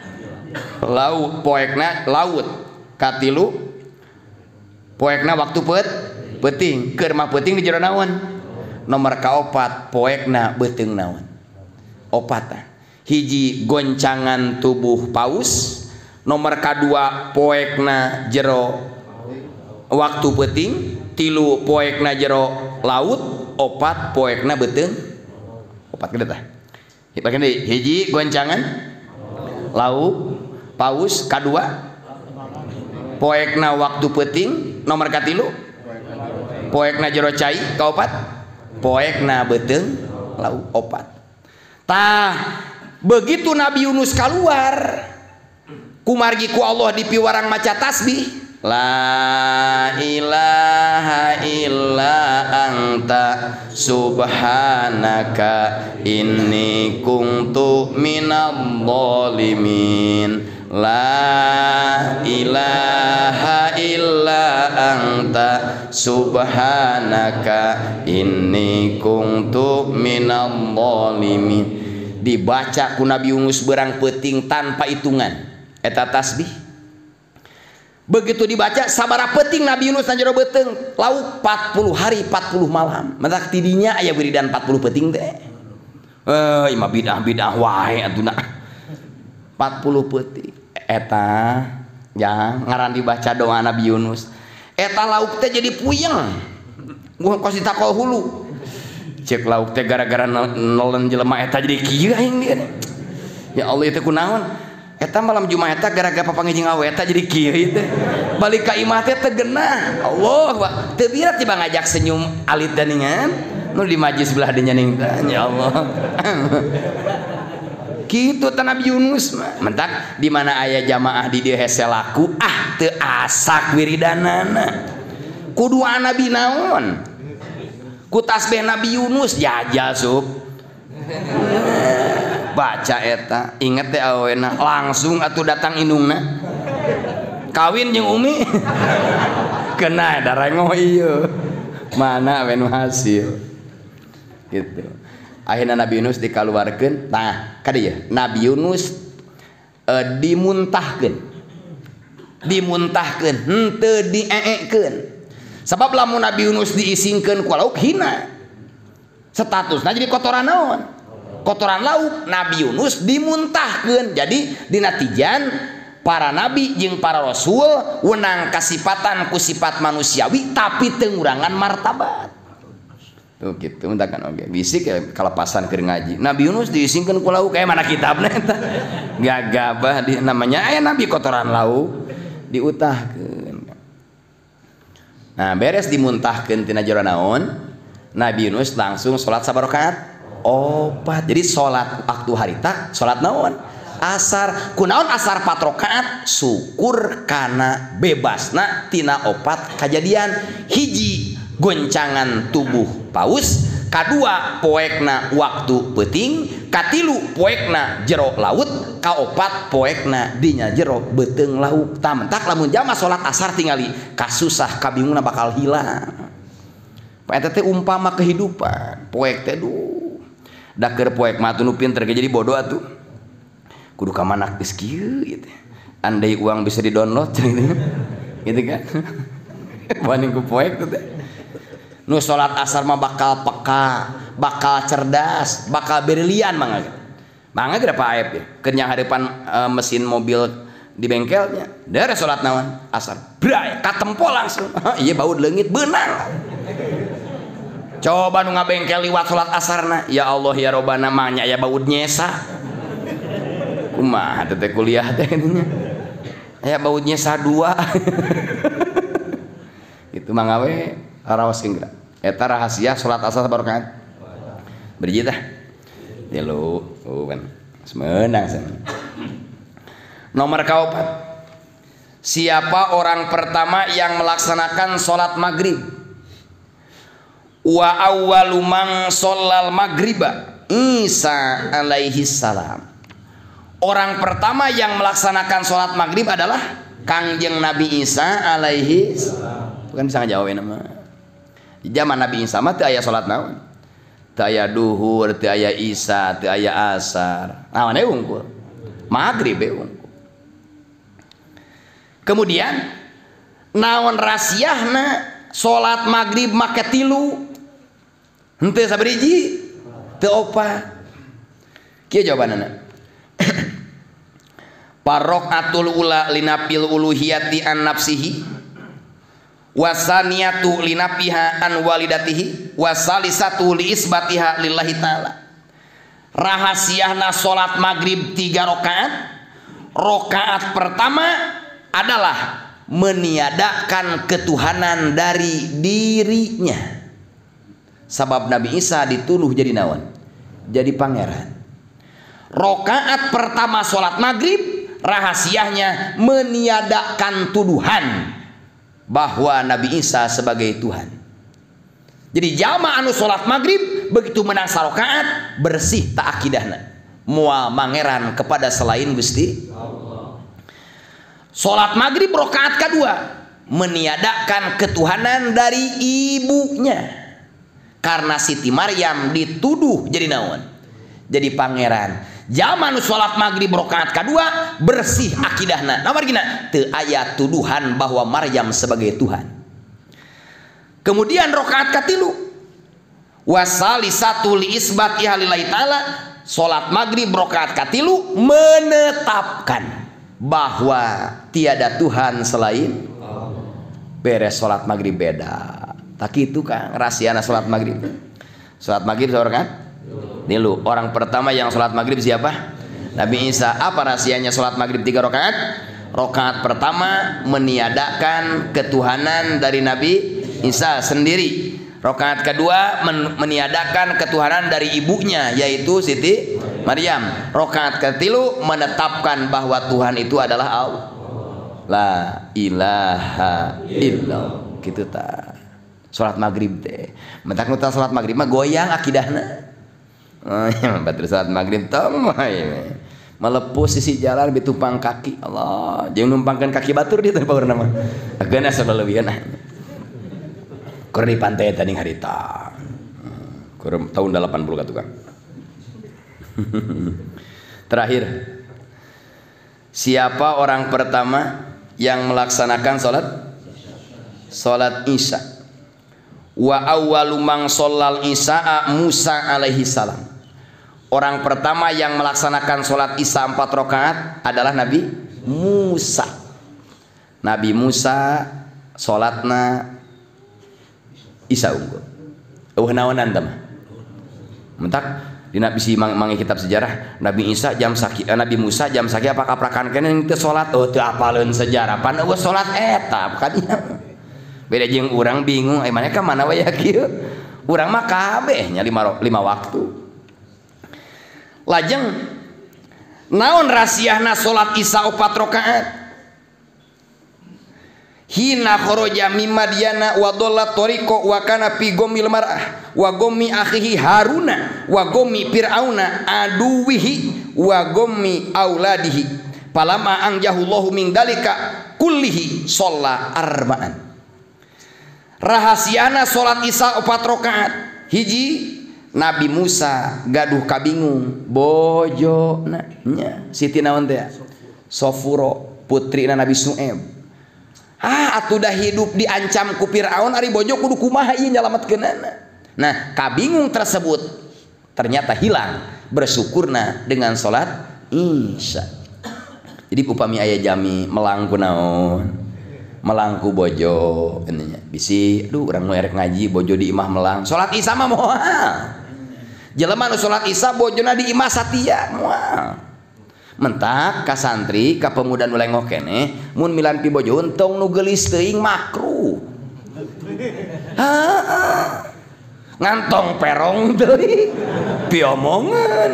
[SPEAKER 2] laut. Katilu poekna waktu peuting. Keur mah peuting di jero naon? Nomor kaopat poekna beuteung naon? Opat. Hiji goncangan tubuh paus. Nomor kadua poekna jero waktu peuting. Tilu poekna jero laut. Opat poekna beuteung. Opat gede tah. Hiji goncangan laut paus. Kadua poekna waktu peuting. Nomor katilu poekna jero cai. Kaopat poekna beuteung laut. Opat. Tah begitu Nabi Yunus keluar kumargi ku Allah di piwarang maca tasbih la ilaha illa anta subhanaka inni kuntu minadh dhalimin la ilaha illa anta subhanaka inni kuntu minadh dhalimin. Dibaca ku Nabi Yunus berang peuting tanpa hitungan eta tasbih. Begitu dibaca sabaraha peuting Nabi Yunus na jero beuteung lauk 40 hari 40 malam. Matak tidinya aya wiridan 40 peuting teh. Imah bidah wae atuna. 40 peuting eta ya ngaran dibaca doa Nabi Yunus. Eta lauk teh jadi puyeng. Gua kos ditakol hulu. Cek lauk teh gara-gara nolen jelema eta jadi kieu aing dia. Ya Allah itu kunaon? Eta malam Jumat eta gara-gara papangih jeung awe eta jadi kieu teh. Balik ka imah teh tegenah. Allah, teu birat tiba ngajak senyum alit daningan. Nu di majlis sebelah dinya ning ya Allah. Kitu teh Nabi Yunus mah. Mentak di mana aya jamaah di dieu hese laku teu asak wiridanana. Kudu Nabi naon? Ku tasbih Nabi Yunus jajal sub baca eta inget teh awena langsung atuh datang indungna kawin jeung Umi kena darengo ieu mana we nu hasil gitu. Akhirna Nabi Yunus dikaluarkeun. Nah kadieu Nabi Yunus dimuntahkeun henteu dieekeun. Sebab lamun Nabi Yunus diisingkeun ku lauk hina. Statusna jadi kotoran naon? Kotoran lauk. Nabi Yunus dimuntahkeun. Jadi dina tijan para nabi jeung para rasul wenang kasipatan ku sifat manusiawi tapi teu ngurangan martabat. Tuh kitu muntakan oge. Bisik ya kalepasan keur ngaji. Nabi Yunus diisingkeun ku lauk kayak mana kitabna eta? Gagabah namanya aya nabi kotoran lauk diutahkeun. Nah beres dimuntahkeun tina jero naon Nabi Yunus langsung salat sabar rakaat? 4. Jadi salat waktu harita salat naon? Asar. Kunaon asar 4 rakaat? Syukur kana bebasna tina 4 kajadian. Hiji goncangan tubuh paus. Kadua poekna waktu peuting. Katilu poekna jero laut. Kaopat poekna dinya jero beuteung lauk. Tamentak lamun jama salat asar tingali kasusah kabingungna bakal hilang. Eta teh umpama kehidupan. Poek teh duh. Da keur poek mah atuh nu pinter jadi bodoh atuh. Kudu ka mana geus kieu gitu. Andai uang bisa di-download gitu kan. Banding ku poek teh. Nu salat asar mah bakal peka, bakal cerdas, bakal berlian mangga. Mangga geura Pak Aep ya. Kenyang hareupan mesin mobil di bengkelnya. Dere salat naon? Asar. Bray, katempo langsung. Ieu baud leungit beunang. Coba nu ngabengkel liwat salat asarna. Ya Allah ya Robbana mah nya aya baud nyesa. Kumaha teh kuliah teh nya. Aya baud nyesa 2. Itu mangga we raoskeun geura. Eta rahasia salat asar sabar rakaat. Berji tah. Tilu, kan. Semenang sana. Nomor kaopat. Siapa orang pertama yang melaksanakan salat maghrib? Wa awwalu man shallal maghriba Isa alaihi salam. Orang pertama yang melaksanakan salat maghrib adalah Kangjeng Nabi Isa alaihi salam. Bukan bisa ngajawabin nama. Di zaman Nabi Isa mah teu aya salat naon. Teu aya duhur, teu aya isya, teu aya asar. Naon we unggul? Magrib we unggul. Kemudian naon rasiahna salat magrib make 3. Henteu sabariji? Teu opat. Kieu jawabanana. Parokaatul ula linapil uluhiyati an nafsihi wasaniyatu linapiha an walidatihi wasalisatu li isbatiha lillahi ta'ala. Rahasiana salat maghrib 3 rakaat. Rakaat pertama adalah meniadakan ketuhanan dari dirinya. Sabab Nabi Isa dituduh jadi naon? Jadi pangeran. Rakaat pertama salat maghrib rahasianya meniadakan tuduhan bahwa Nabi Isa sebagai Tuhan. Jadi jamaah anu salat maghrib begitu menang sarakaat bersih tak akidahna moal mangeran kepada selain Gusti Allah. Salat maghrib rakaat kedua meniadakan ketuhanan dari ibunya karena Siti Maryam dituduh jadi naon? Jadi pangeran. Zaman salat maghrib rakaat kedua bersih akidahna. Nah margina teu aya tuduhan bahwa Maryam sebagai Tuhan. Kemudian rakaat katilu wasalisatu li isbatiha lillahi ta'ala. Salat maghrib rakaat katilu menetapkan bahwa tiada Tuhan selain Allah. Beres salat maghrib beda. Tak itu Kang rahasiana salat maghrib. Salat maghrib sabar kan? Nilu, orang pertama yang sholat maghrib siapa? Nabi Isa. Apa rahasianya sholat maghrib 3 rakaat? Rakaat pertama meniadakan ketuhanan dari Nabi Isa sendiri. Rakaat kedua meniadakan ketuhanan dari ibunya yaitu Siti Maryam. Rakaat ketilu menetapkan bahwa Tuhan itu adalah Allah. La ilaha illallah. Gitu ta. Sholat maghrib teh. Mentak nuta sholat maghrib mah goyang akidahna. Batur salat maghrib tong melepus sisi jalan bitumpang kaki Allah jeung numpangkeun kaki batur dia teh paurna mah ageuna sabalebihan keur di pantai tadi harita keur tahun 80 ka tukang. Terakhir, siapa orang pertama yang melaksanakan salat Isya? Wa awwalu man shallal isya'a Musa alaihi salam. Orang pertama yang melaksanakan sholat Isya 4 rakaat adalah Nabi Musa. Nabi Musa sholatna Isya unggul. Naonan tama. Mentak dina bisi mangi kitab sejarah Nabi Nabi Musa jam sakit apa kaprakan kene teu sholat teu apaleun sejarah pan eueuh sholat eta kan. Beda jeung urang bingung mana ka mana we ya kieu. Urang mah kabeh nya 5 waktu. Lajeng naon rasiahna salat Isya 4 rakaat? Hina kharaja mim Madyana wa dalla tariqa wa kana fi gomil mar'ah wa gommi akhihi Haruna wa gommi Fir'auna aduwihi wa gommi auladihi palama anjahullahu min dalika kullihi shalla arba'an. Rahasiana salat Isya 4 rakaat. Hiji, Nabi Musa gaduh kabingung bojona nya Siti naon teh? Sofuro putrina Nabi Su'aib. Atuh dah hidup diancam ku Firaun ari bojo kudu kumaha ieu nyalametkeunana. Nah, kabingung tersebut ternyata hilang bersyukurna dengan salat Isya. Jadi upami aya jami melangku naon? Melangku bojo intinya bisi aduh urang mau erek ngaji bojo di imah melang salat Isya mah moal jelema nu salat Isya bojona di imah satia moal mentak ka santri ka pemuda nu lengok keneh mun milan pi bojo entong nu geulis teuing makruh ngantong perong teuing piomongan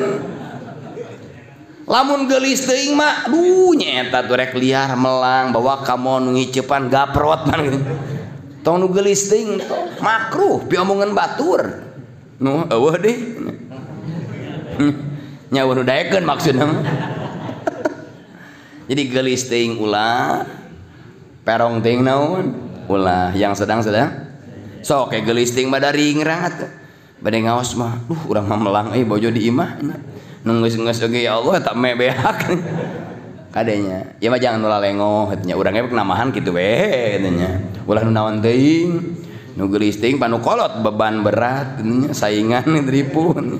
[SPEAKER 2] lamun geulis teuing mah duh nyaeta rek liar melang bawa ka nu ngiceupan gaprot man gitu. Tong nu geulis teuing makruh piomongan batur. Nu eueuh deh. Nya nu daekeun maksudna. Jadi geulis teuing ulah perong teuing naon? ulah yang sedang-sedang sok kayak gelisting badari ngerangat bade ngaos mah urang mah melang bojo di imah nu geus oge ya Allah tak mebeak kadenya ya mah jangan ulah lengoh atunya urang ge namahan kitu we atunya ulah nu naon teuing nu gelisting panu kolot beban berat atunya saingan dripun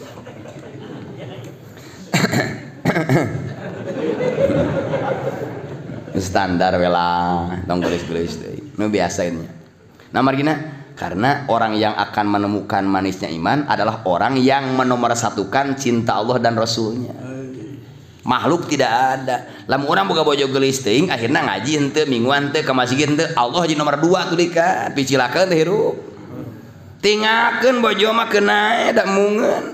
[SPEAKER 2] standar we lah tong gelis-gelis teuing nu biasa nya nah margina karena orang yang akan menemukan manisnya iman adalah orang yang menomorsatukan cinta Allah dan Rasulnya. Makhluk tidak ada. Lamun orang boga bojo gelis teuing akhirna ngaji henteu mingguan teu ka masjid henteu Allah jeung nomor 2 tuh dika picilakeun teh hirup. Tingakeun bojo mah keuna da mungeun.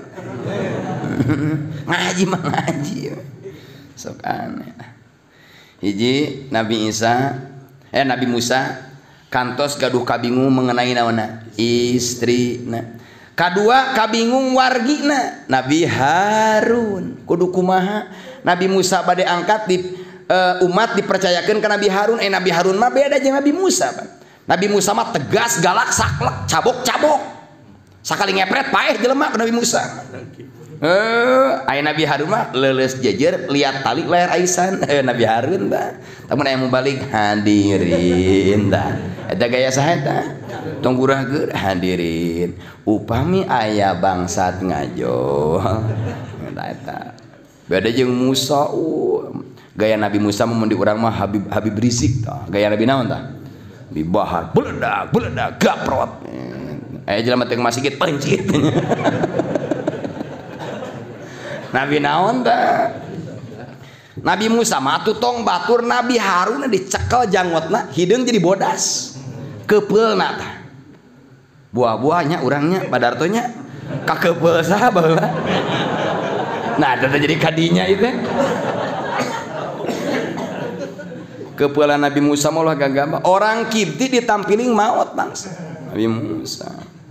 [SPEAKER 2] Ngaji mah ngaji. Sok aneh. Hiji Nabi Musa kantos gaduh kabingung mengenai naonna istrina. Kadua kabingung wargina Nabi Harun kudu kumaha Nabi Musa bade angkat di umat dipercayakan ke Nabi Harun. Nabi Harun mah beda jeung Nabi Musa. Nabi Musa mah tegas galak saklek cabok-cabok sakali ngepret paeh jelema ke Nabi Musa. Aya Nabi Harun mah leuleus jejer lihat tali leher aisan. Nabi Harun tah tamun aya mubalik hadirin tah eta gaya saha eta tong gurah-gurah hadirin upami aya bangsat ngajo eta beda jeung Musa gaya Nabi Musa mun di urang mah Habib Rizik tah gaya Nabi naon tah dibahar beledak gaprot aya jelema teu masjid pencit Nabi naon tah Nabi Musa mah tong batur Nabi Harun dicekel janggotna hideung jadi bodas kepeulna tah buah-buahnya urangnya padartonya ka kepeul saha baheula nah eta jadi kadinya itu kepeulan Nabi Musa mah ulah gagah orang Kipti ditampiling maot bangsa Nabi Musa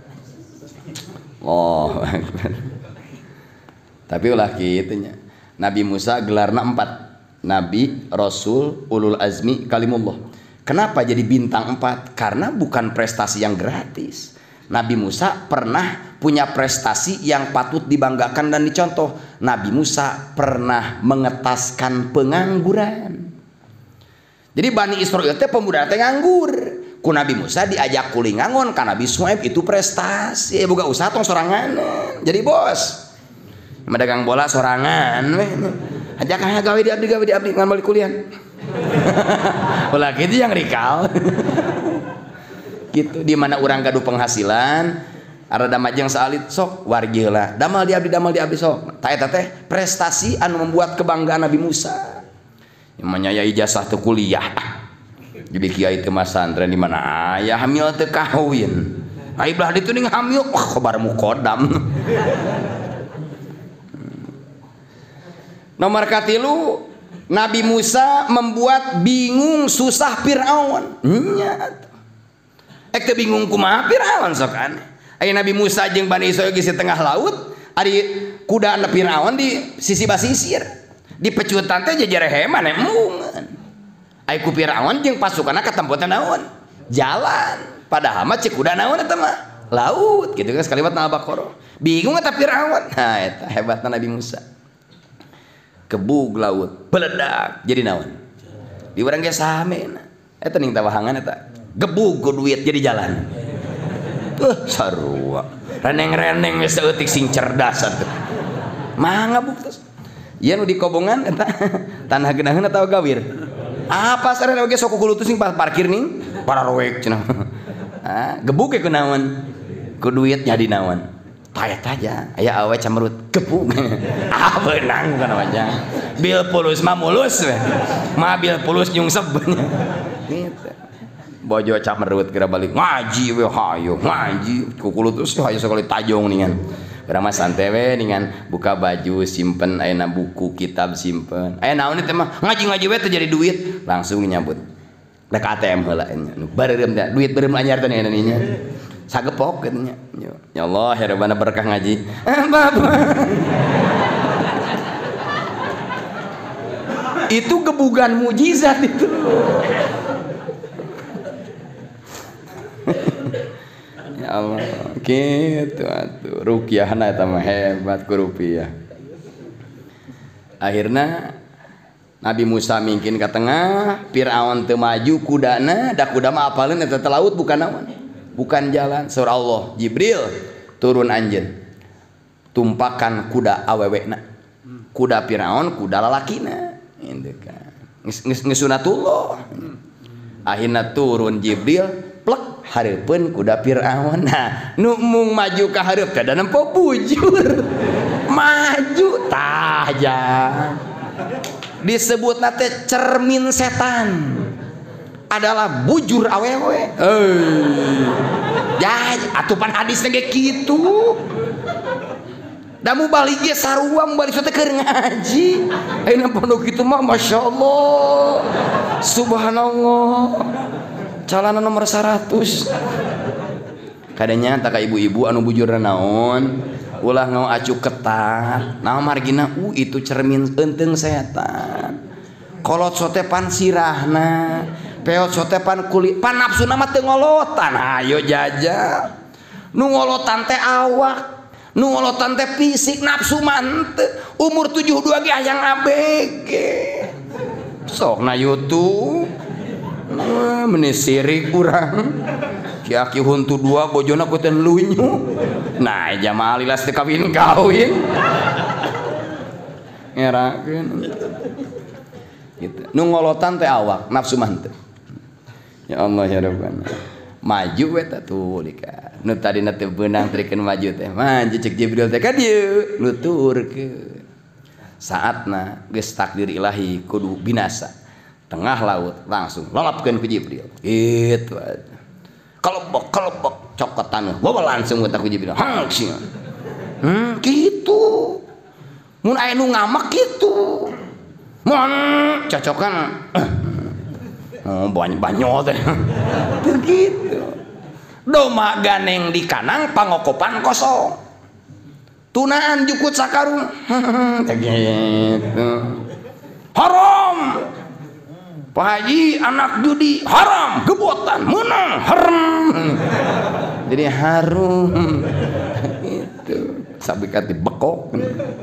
[SPEAKER 2] tapi ulah kitunya Nabi Musa gelarna 4 Nabi, Rasul, Ulul Azmi, Kalimullah. Kenapa jadi bintang 4? Karena bukan prestasi yang gratis. Nabi Musa pernah punya prestasi yang patut dibanggakan dan dicontoh. Nabi Musa pernah mengetaskan pengangguran. Jadi Bani Israil teh pemuda teh nganggur. Ku Nabi Musa diajak kulingangon ka Nabi Suhaib itu prestasi. Boga usaha tong sorangan. Jadi bos. Medagang bola sorangan weh. Ajak aya gawe di abdi ngan balik kuliah. Ulah kitu yang rikal. Gitu di mana urang gaduh penghasilan, arada majeng saalit sok wargi heula. Damal di abdi sok. Ta eta teh prestasi anu membuat kebanggaan Nabi Musa. Yang menyaya ijazah teu kuliah. Jadi kiai teu masantren di mana aya hamil teu kawin. Ai belah ditu ning hamil kobar mukodam. Nomor katilu Nabi Musa membuat bingung susah Fir'aun. Teu bingung kumaha Fir'aun sok aneh. Aya Nabi Musa jeung Bani Israil di tengah laut, ari kudana Fir'aun di sisi basisir. Di pecutan teh jejer heman emungeun. Aya ku Fir'aun jeung pasukanna ka tempat naon? Jalan. Padahal mah cek kuda naon eta mah? Laut. Gitu kan sekalimat Al-Baqarah. Bingung eta Fir'aun. Nah eta hebatna Nabi Musa. Kebug laut beledak jadi naon di urang ge same eta ning tawahangan eta gebug ku duit jadi jalan sarua reneng-reneng geus eutik sing cerdas atuh mangga buktos ieu nu di kobongan eta tanah geunaheun atawa gawir apa sareng oge sok kulutus sing parkir ning pararoek cenah gebug ge kunaon ku duit jadi naon tayat aja aya awe camerut gebug beunang bukan aja bil pulus mah mulus we mah bil pulus nyungsep gitu bojo camerut kira balik ngaji we hayu ngaji kukulutus hayu sekali tajong ningan kira mah santai we ningan buka baju simpen ayeuna buku kitab simpen aya naon teh mah ngaji we teh jadi duit langsung nyambut rek ATM heula nya bareureum teh duit beureum anyar teh nya sagepok katanya ya Allah ya Rabbana berkah ngaji itu gebugan mujizat itu Ya Allah, gitu atuh. Ruqyahna eta mah hebat ku rupiah. Akhirna Nabi Musa mingkin ka tengah, Firaun teu maju kudana, da kuda mah apaleun eta teh laut bukan naon? Bukan jalan. Surah Allah, Jibril turun anjeun. Tumpakan kuda awewena. Kuda Firaun, kuda lalakina. Itu kan. Geus sunatullah. Akhirna turun Jibril, plek hareupeun kuda Firaun. Nah, nu mung maju ka hareup teh da nempo bujur. Maju tajam. Disebut nate cermin setan adalah bujur awewe. Ya atupan hadis ge kitu. Damu balik ge sarua balik sote keur ngaji. Ayeuna pondok kitu mah masyaallah. Subhanallah. Calana nomor 100. Kadanya tak ka ibu-ibu anu bujurna naon? Ulah ngau acu ketat nah margina itu cermin enteng setan. Kolot sotepan sirahna, peot sotepan kulit, pan nafsuna mah teu ngolotan. Ayo jajal. Nu ngolotan teh awak, nu ngolotan teh fisik, nafsu mah henteu. Umur 72 ge hayang ABG. Sok na YouTube. Meni sirik urang. Ki huntu 2 bojona ku teh lunyu. Nah, jamaah lilas teu kawin-kawin. Ngerakeun. Gitu. Nu ngolotan teh awak, nafsu mah henteu. Ya Allah ya Rabbana. Maju we teh tuh lika. Nu tadina teu beunang trikeun maju teh. Maju cek Jibril teh ka dieu, nuturkeun. Saatna geus takdir ilahi kudu binasa. Tengah laut langsung lolapkeun ku Jibril. Gitu aja. Kelebok cokot taneuh. Bawa langsung ku Jibril. Hangsing. Gitu. Mun aya nu ngamak kitu. Mun cocokan banyo teh. Teu kitu. Doma ganeng di kanang pangokopan kosong. Tunaan jukut sakarung. Teh gitu. Haram. Pak Haji anak judi haram, gebotan menang haram. Jadi harum itu sabikat dibekok.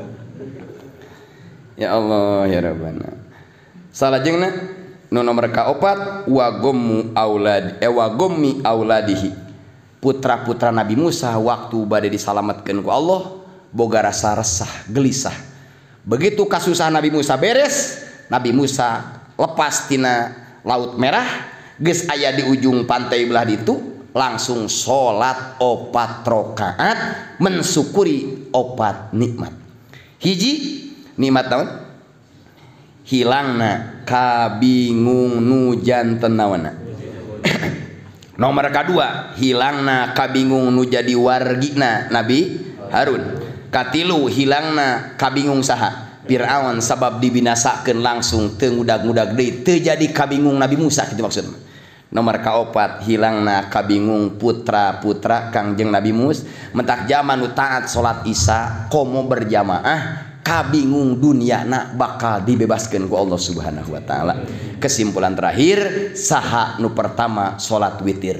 [SPEAKER 2] Ya Allah ya Rabbana. Salajengna nu nomor kaopat wagommi auladihi. Putra-putra Nabi Musa waktu bade disalametkeun ku Allah boga rasa resah, gelisah. Begitu kasusah Nabi Musa beres, Nabi Musa lepas tina Laut Merah, geus aya di ujung pantai belah ditu, langsung sholat 4 rakaat mensyukuri 4 nikmat. Hiji nikmat naon? Hilangna kabingung nu janten naonna. Nomor kedua, hilangna kabingung nu jadi wargina Nabi Harun. Katilu hilangna kabingung saha? Firaun sabab dibinasakeun langsung teu ngudag-ngudag deui teu jadi kabingung Nabi Musa kitu maksudna. Nomor kaopat hilangna kabingung putra-putra Kangjeng Nabi Musa mentak zaman nu taat salat Isya komo berjamaah kabingung duniana bakal dibebaskeun ku Allah Subhanahu wa taala. Kesimpulan terakhir saha nu pertama salat witir.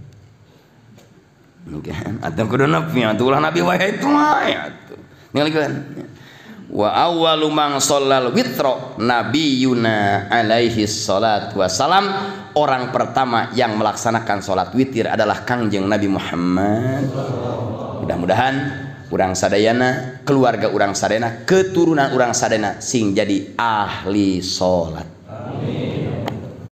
[SPEAKER 2] Mungkin atuh kudu nepi atuh ulah Nabi wae itu mah atuh. Ningalikeun wa awwalu man shallal witra nabiyuna alaihi salatu wassalam. Orang pertama yang melaksanakan salat witir adalah Kangjeng Nabi Muhammad. Mudah-mudahan urang sadayana, keluarga urang sadayana, keturunan urang sadayana sing jadi ahli salat. Amin.